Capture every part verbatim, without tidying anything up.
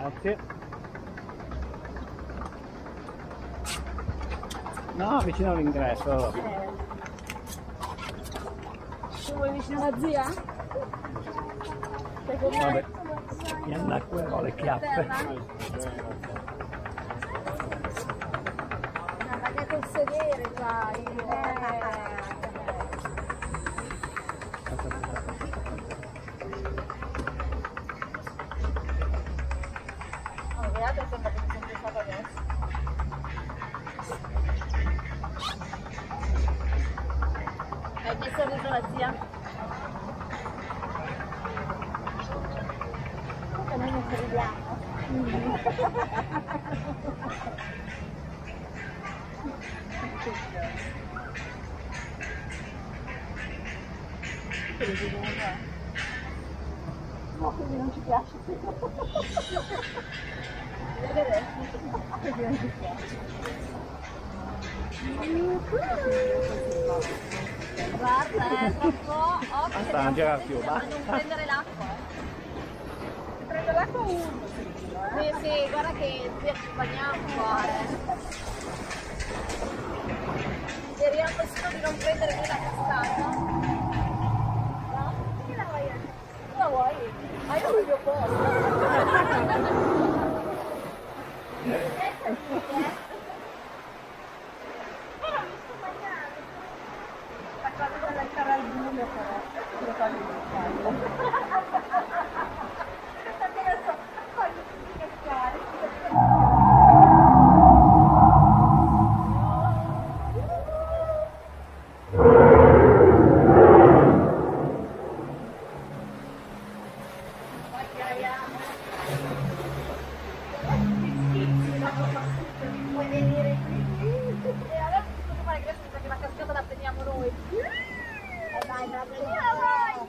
Grazie. No, vicino all'ingresso. Eh. Tu vuoi vicino alla zia? Secondo Vabbè, me. mi annacquerò le chiappe. Ma che col sedere fai? Oh, guardate, sembra che mi sono pensato adesso. Hai messo il riso alla zia? Che noi non crediamo. No, quindi non ci piace. Vedere? Quindi non ci piace. Guarda, è troppo occhio. Basta, non girare più, A basta. non prendere l'acqua. Se prende l'acqua uno. Sì, sì, guarda che ti accompagniamo qua. Speriamo solo di non prendere né la cascata. No? Che la vuoi? Tu la vuoi? Ma io voglio posto. Facciamo lasciare al buio però, lo fai adesso voglio scherzare. Vuoi venire qui? E allora tu fai questo perché la cascata la prendiamo noi. E dai, la prendiamo.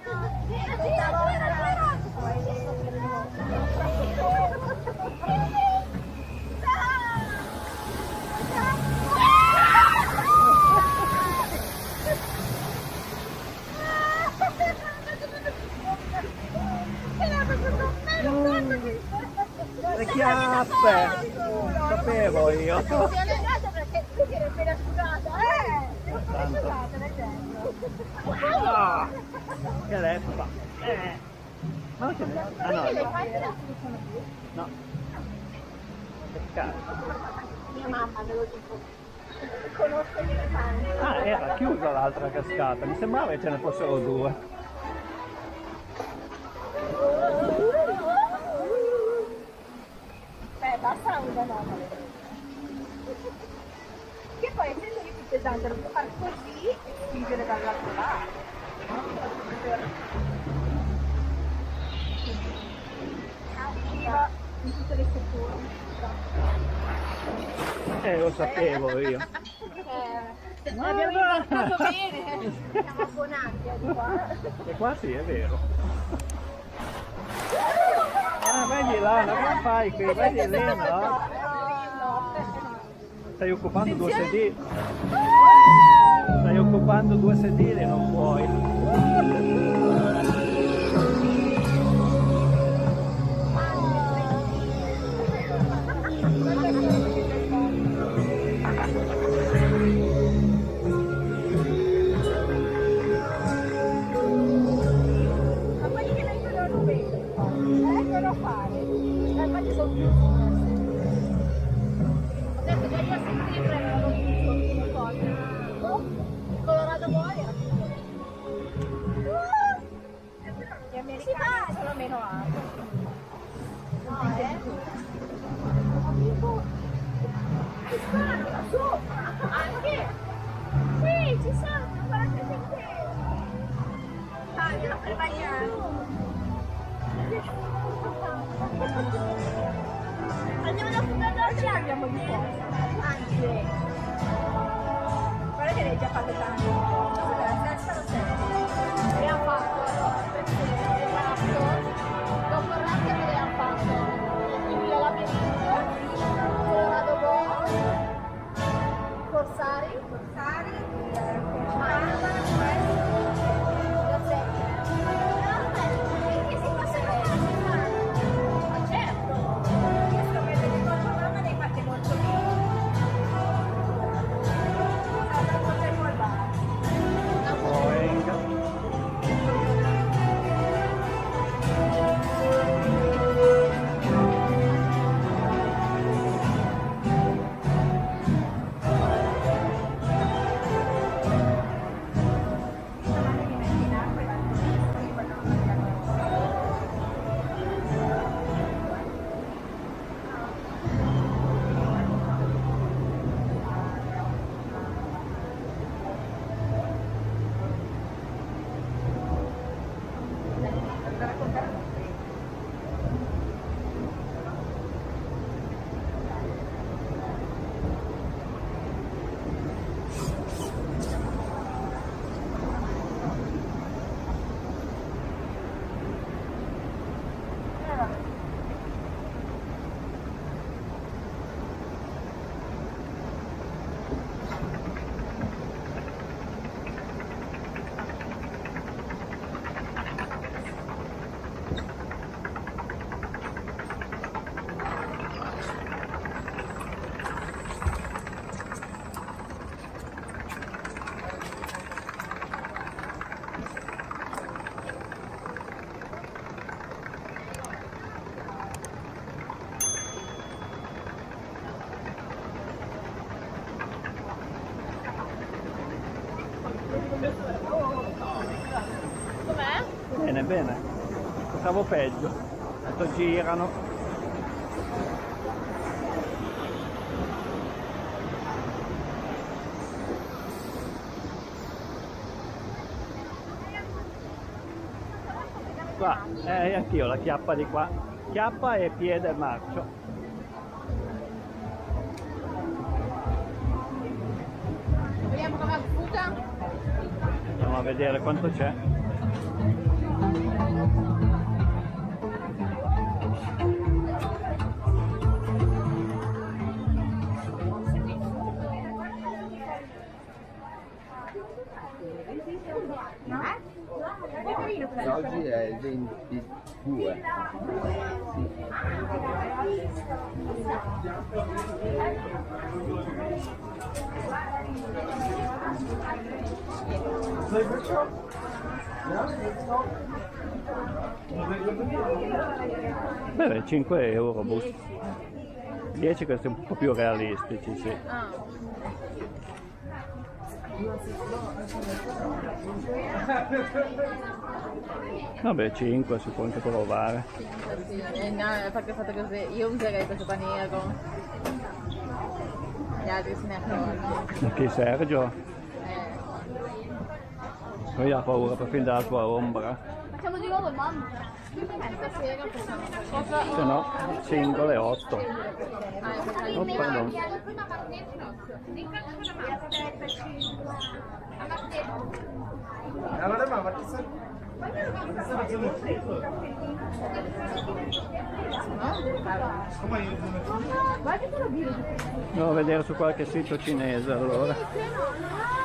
Le chiappe! Sapevo io! Si è allenata perché tu ti eri appena asciugata. Eh! Tanto. Ah, che leppa! Eh. Ma non ce n'è? Ah no, Le no. fai non sono più. No. Che cazzo. Mia mamma me lo dico. Conosco gli elefanti. Ah, era chiusa l'altra cascata, mi sembrava che ce ne fossero due. Beh, basta una nonna. Che poi essendo io più pesante lo può fare così e spingere dall'altro lato. Arriva in tutte le sezioni. Eh, lo sapevo io. Eh, abbiamo imparato bene. Siamo abbonati a di qua. E qua sì, è vero. Ah, vedi là, cosa fai qui? Vedi Elena? Stai occupando due sedili. Stai occupando due sedili, non puoi. Ma quelli che vengono non vedono, vengono a fare. Eh, infatti sono più ho detto già io a settembre avevano tutto, come cosa. Il Colorado Boy era tutto. Gli americani sono meno alti. No, eh? Ci sono da sopra! Anche? Sì, ci sono, guardate che ah, io per bagnare. Andiamo da fuggire, ce l'abbiamo di posto. Anche. Guarda che lei già fatto tanto. La testa lo sente. Abbiamo fatto il ratto. Dopo il ratto che abbiamo fatto il labirinto, Colorado Boy, Corsari, Corsari, Corsari, da sempre. Perché si passa la settimana? Ma certo! bene. Pensavo peggio. Adesso girano. Qua, eh, anch'io la chiappa di qua. Chiappa e piede marcio. Vediamo come sputa. Andiamo a vedere quanto c'è. Oggi è il ventidue. Beh, cinque euro busto. dieci questi un po' più realistici, sì. Ah. Vabbè, cinque si può anche provare. cinque, sì. Eh, no, perché è fatto così. Io userei questo paniero. Gli altri se ne accorgono. Chi Sergio? Eh. Lui ha paura perfino della tua ombra. Facciamo di nuovo il mamma. Stasera possiamo fare. Se no, singole otto. Ah, io Oh, pardon. Allora mamma ti sa... Andiamo a vedere su qualche sito cinese allora.